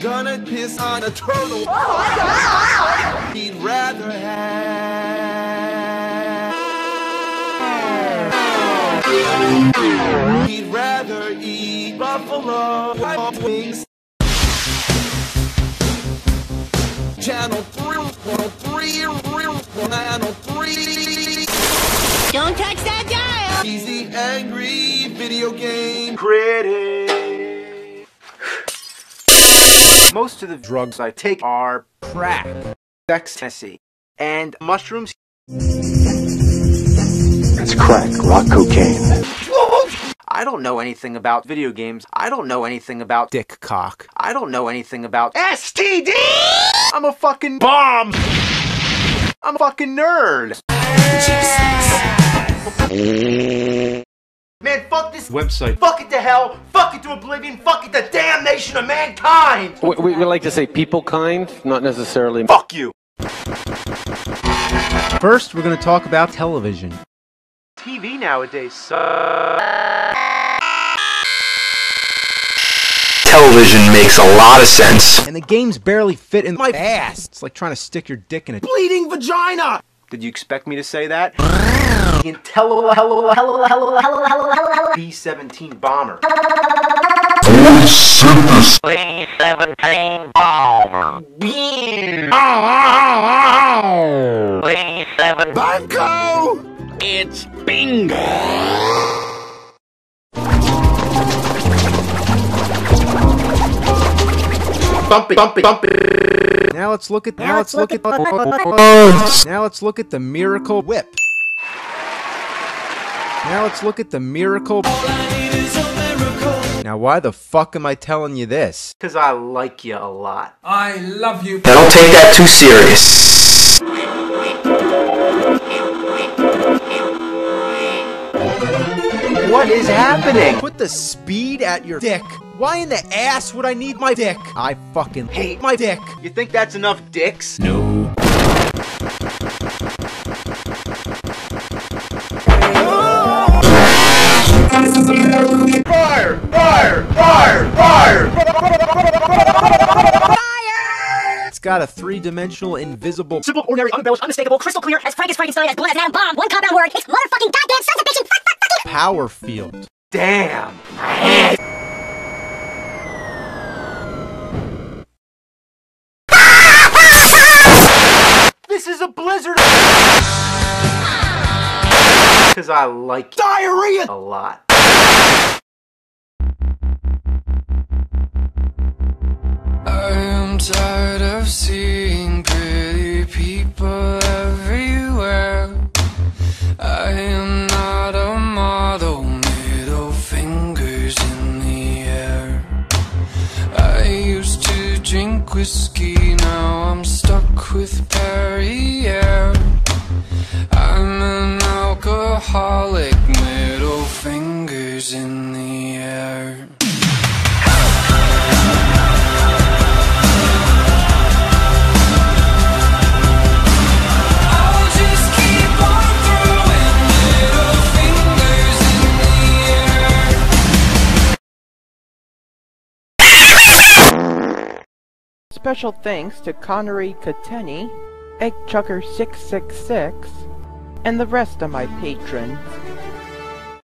gonna piss on a turtle. He'd rather have. He'd rather eat buffalo wings. Channel 3, Channel 3. Don't touch that dial! He's the angry video game critic. Most of the drugs I take are crack, ecstasy, and mushrooms. It's crack, rock cocaine. I don't know anything about video games. I don't know anything about dick cock. I don't know anything about STD! I'm a fucking bomb! I'm a fucking nerd! Man, fuck this website. Fuck it to hell. Fuck it to oblivion. Fuck it to damnation of mankind. We like to say people kind, not necessarily. Fuck you. First, we're going to talk about television. TV nowadays sucks. Television makes a lot of sense. And the games barely fit in my ass. It's like trying to stick your dick in a Bleeding vagina. Did you expect me to say that? B-17 bomber. B-17 bomber. B-17. Banco! It's bingo! Bump it, bump it, bump it. Now let's look at the Miracle Whip. Now let's look at the Miracle. Now why the fuck am I telling you this? Cause I like you a lot. I love you. Now don't take that too serious. What is happening? Put the speed at your dick. Why in the ass would I need my dick? I fucking hate my dick. You think that's enough dicks? No. Fire! Fire! Fire! Fire! It's got a three-dimensional, invisible, Simple, ordinary, unembellished, Unmistakable, crystal clear, as frank as Frankenstein, as blunt as an atom bomb. One compound word. It's motherfucking goddamn science fiction. Fuck. power field. Damn! This is a blizzard! Cause I like diarrhea a lot. I am tired of seeing pretty people everywhere. I am not a model, middle fingers in the air. I used to drink whiskey, now I'm stuck with Perrier. I'm an alcoholic, middle fingers in the air. Special thanks to Connery Kateni, Eggchucker666, and the rest of my patrons.